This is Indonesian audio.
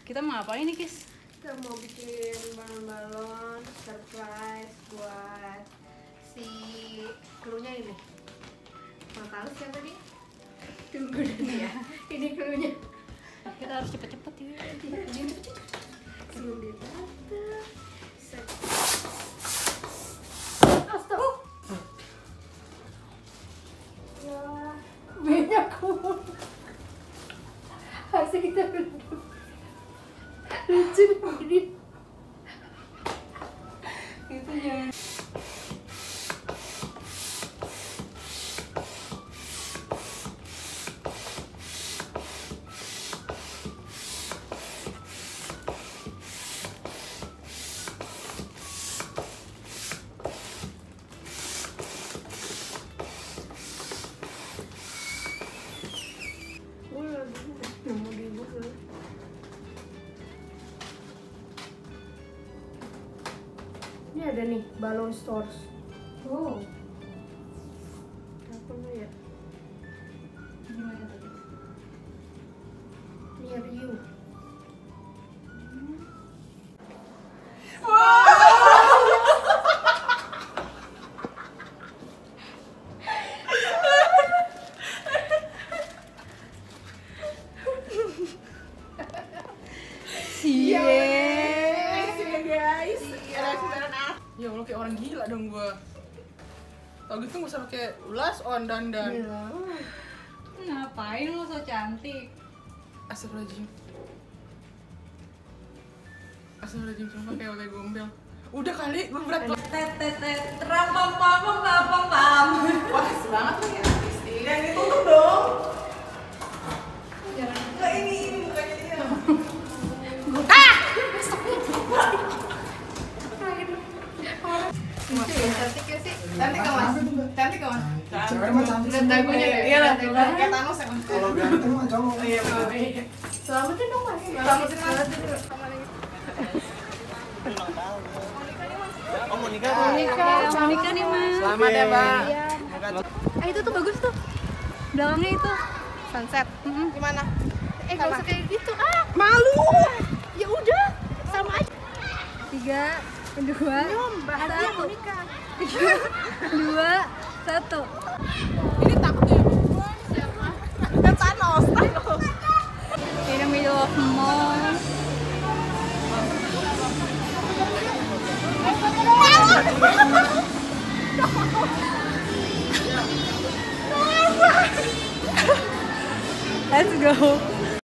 Kita mau ngapain nih, Kis? Kita mau bikin balon-balon surprise buat si krunya ini. Mau tahu siapa tadi? Tunggu dulu ya. Ini krunya. Kita harus cepet-cepet ya. Sebelum ditata. Astaga. Ya, banyak harusnya kita lucu ini. Itu jangan. Ini ada nih balon stores. Oh, Apa lu ya? gimana tadi? Near you. Cie. Guys. Ya Allah, kayak orang gila dong gua. Tau gitu gak usah pakai ulas on dandan. Ngapain lo so cantik? Astagfirullahaladzim. Astagfirullahaladzim, sumpah kayak gombel. Udah kali, gue berat banget. Ram-pam-pam-pam-pam-pam. Wah, banget nih ya. Dan ditutup dong. Jangan. Enggak, ini mukanya dia. Cantik ya sih. Cantik kan mas? Cantik kan mas? Cewek mah cantik Lihat semua. dagunya deh. Iya lah, Dagunya. kayak Thanos ya mas. Kalau ganteng mah cowok. Iya betul. Selamatin dong mas. Selamatin, Mas. Oh mau nikah? Mau nikah nih, Mas. Selamat ya bang. Itu tuh bagus tuh. Belakangnya itu. Sunset. Gimana? Gak usah kayak gitu. Malu. Ya udah. Sama aja. 3, 2, Bahagia mau nikah. 3, 2, 1.